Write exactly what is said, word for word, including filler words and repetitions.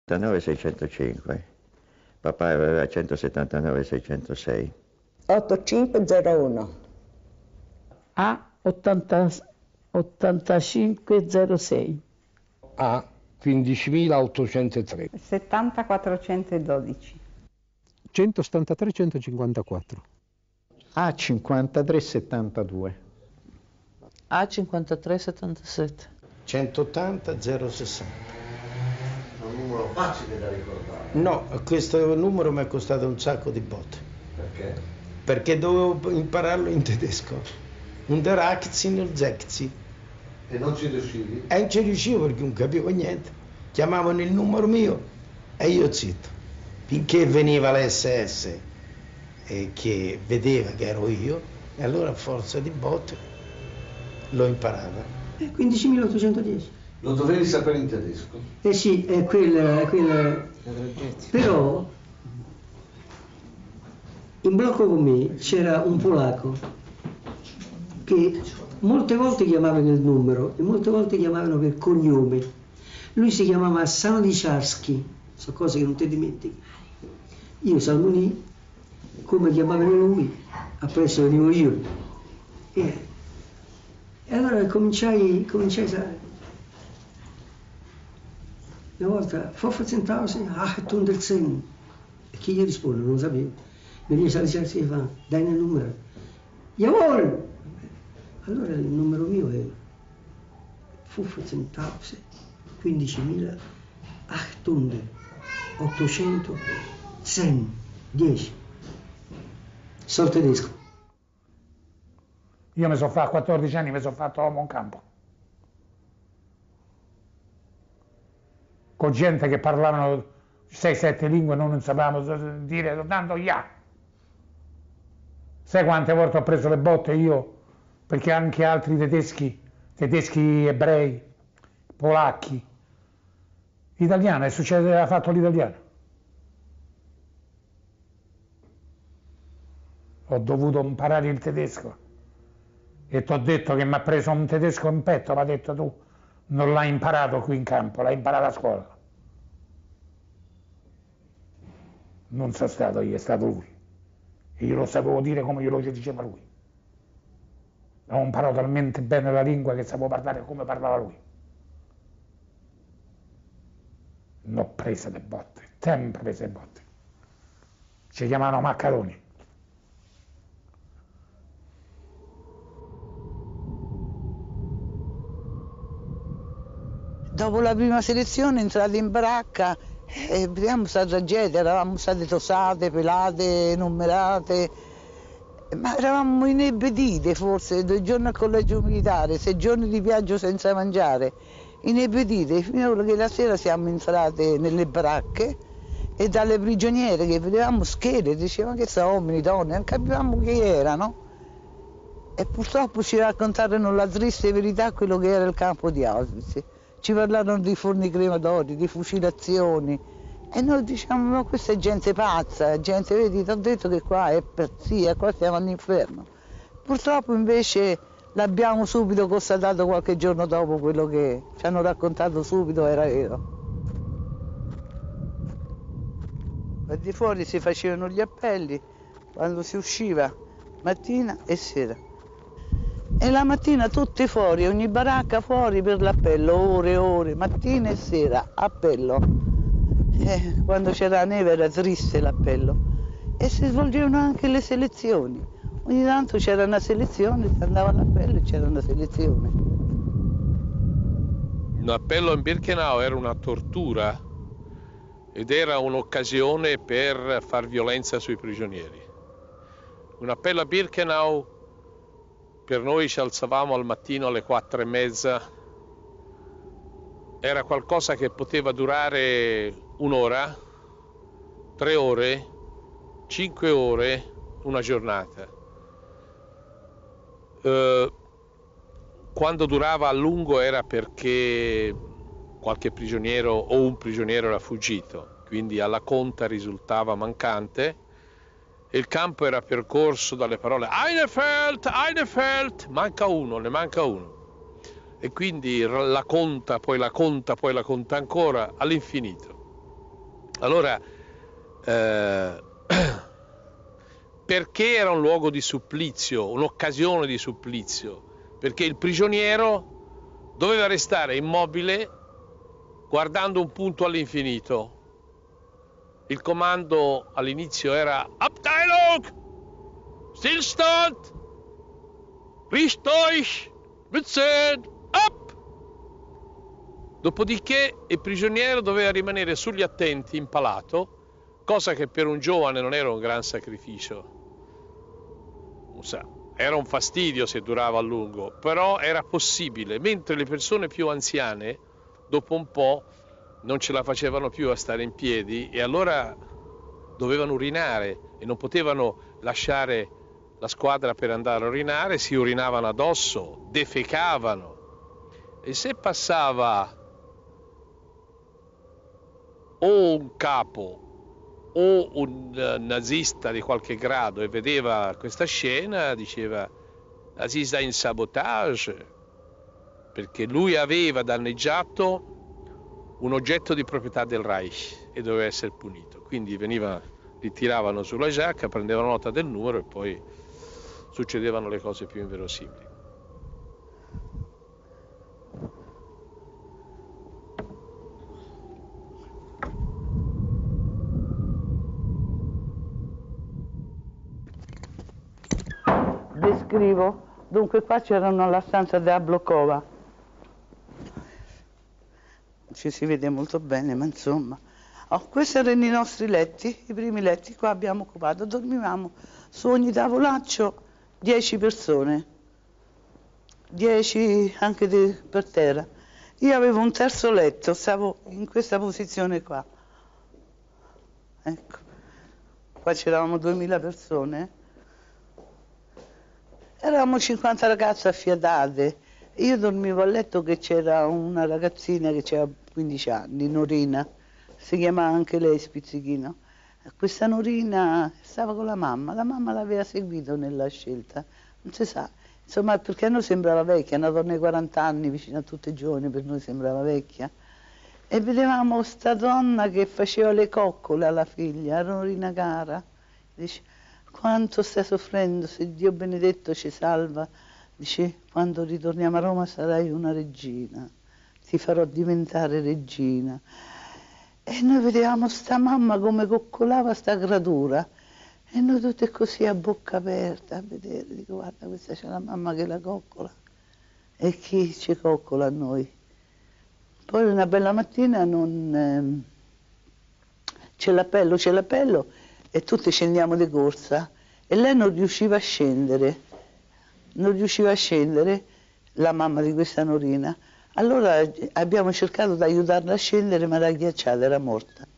seicentocinque, papà aveva centosettantanove seicentosei. ottantacinque zero uno. A ottantacinque zero sei. A quindicimilaottocentotre. settanta quattrocentododici. centosettantatré centocinquantaquattro. A cinquantatré settantadue. A cinquantatré settantasette. centottanta zero sessanta. È un numero facile da ricordare. No, questo numero mi è costato un sacco di botte. Perché? Perché dovevo impararlo in tedesco. Un der Aktien und Sekzi. E non ci riuscivi? E non ci riuscivo perché non capivo niente. Chiamavano il numero mio e io zitto. Finché veniva l'esse esse e che vedeva che ero io, e allora a forza di botte l'ho imparata. quindicimilaottocentodieci. Lo dovevi sapere in tedesco? Eh sì, è quel, quel... Però in blocco con me c'era un polacco che molte volte chiamavano il numero e molte volte chiamavano per cognome. Lui si chiamava Salniczarski, sono cose che non ti dimentichi. Io Salmoni, come chiamavano lui, appresso venivo io. E, e allora cominciai, cominciai a sapere. Una volta, fünfzehntausend achthundertzehn. E chi gli risponde? Non lo sapevo. Veniva Salniczarski e fa, dai nel numero. Jawohl! Allora il numero mio è fünfzehntausend, quindicimilaottocento, ottocentozehn, dieci. Sono tedesco. Io mi sono fatto, a quattordici anni mi sono fatto uomo in campo. Con gente che parlavano sei sette lingue e non sapevamo dire tanto ya. Sai quante volte ho preso le botte io? Perché anche altri tedeschi, tedeschi ebrei, polacchi, italiano, e succede, ha fatto l'italiano. Ho dovuto imparare il tedesco e ti ho detto che mi ha preso un tedesco in petto, mi ha detto tu non l'hai imparato qui in campo, l'hai imparato a scuola. Non sono stato io, è stato lui. E io lo sapevo dire come glielo diceva lui. Ho imparato talmente bene la lingua che sapevo parlare come parlava lui. Non ho preso le botte, sempre preso le botte. Ci chiamavano maccaroni. Dopo la prima selezione entrati in baracca e vediamo questa tragedia, eravamo state tosate, pelate, numerate, ma eravamo inebetite forse, due giorni al collegio militare, sei giorni di viaggio senza mangiare, inebetite, fino a che la sera siamo entrate nelle baracche e dalle prigioniere che vedevamo schede, dicevano che sono uomini, donne, non capivamo chi erano. E purtroppo ci raccontarono la triste verità quello che era il campo di Auschwitz. Ci parlarono di forni crematori, di fucilazioni e noi diciamo ma questa è gente pazza, gente, vedi, ti ho detto che qua è pazzia, qua siamo all'inferno. Purtroppo invece l'abbiamo subito constatato qualche giorno dopo, quello che ci hanno raccontato subito era vero. Al di fuori si facevano gli appelli quando si usciva mattina e sera. E la mattina tutti fuori, ogni baracca fuori per l'appello, ore e ore, mattina e sera, appello. E quando c'era la neve era triste l'appello. E si svolgevano anche le selezioni. Ogni tanto c'era una selezione, si andava all'appello e c'era una selezione. Un appello in Birkenau era una tortura ed era un'occasione per far violenza sui prigionieri. Un appello a Birkenau, per noi ci alzavamo al mattino alle quattro e mezza, era qualcosa che poteva durare un'ora, tre ore, cinque ore, una giornata. Eh, quando durava a lungo era perché qualche prigioniero o un prigioniero era fuggito, quindi alla conta risultava mancante. Il campo era percorso dalle parole Einefeld, Einefeld, manca uno, ne manca uno. E quindi la conta, poi la conta, poi la conta ancora, all'infinito. Allora, eh, perché era un luogo di supplizio, un'occasione di supplizio? Perché il prigioniero doveva restare immobile guardando un punto all'infinito. Il comando all'inizio era Abteilung, Stillstand, Richtet euch, Bezahlt, up! Dopodiché il prigioniero doveva rimanere sugli attenti, impalato, cosa che per un giovane non era un gran sacrificio. Era un fastidio se durava a lungo, però era possibile, mentre le persone più anziane, dopo un po', non ce la facevano più a stare in piedi e allora dovevano urinare e non potevano lasciare la squadra per andare a urinare, si urinavano addosso, defecavano. E se passava o un capo o un uh, nazista di qualche grado e vedeva questa scena, diceva "Das ist ein Sabotage", perché lui aveva danneggiato un oggetto di proprietà del Reich e doveva essere punito. Quindi veniva, li tiravano sulla giacca, prendevano nota del numero e poi succedevano le cose più inverosimili. Descrivo, dunque qua c'erano la stanza della Blokova, ci si vede molto bene, ma insomma, oh, questi erano i nostri letti, i primi letti, qua abbiamo occupato, dormivamo su ogni tavolaccio dieci persone, dieci anche di, per terra. Io avevo un terzo letto, stavo in questa posizione qua, ecco, qua c'eravamo duemila persone. Eravamo cinquanta ragazze affiatate, io dormivo a letto che c'era una ragazzina che aveva quindici anni, Norina, si chiamava anche lei Spizzichino. Questa Norina stava con la mamma, la mamma l'aveva seguito nella scelta, non si sa, insomma perché a noi sembrava vecchia, una donna di quaranta anni vicino a tutti i giovani, per noi sembrava vecchia. E vedevamo sta donna che faceva le coccole alla figlia, Norina cara, dice quanto stai soffrendo, se Dio benedetto ci salva, dice quando ritorniamo a Roma sarai una regina, ti farò diventare regina. E noi vedevamo sta mamma come coccolava sta creatura e noi tutte così a bocca aperta a vedere, dico guarda questa c'è la mamma che la coccola e chi ci coccola a noi. Poi una bella mattina non, eh, c'è l'appello, c'è l'appello e tutti scendiamo di corsa e lei non riusciva a scendere, non riusciva a scendere, la mamma di questa Norina. Allora abbiamo cercato di aiutarla a scendere, ma era ghiacciata, era morta.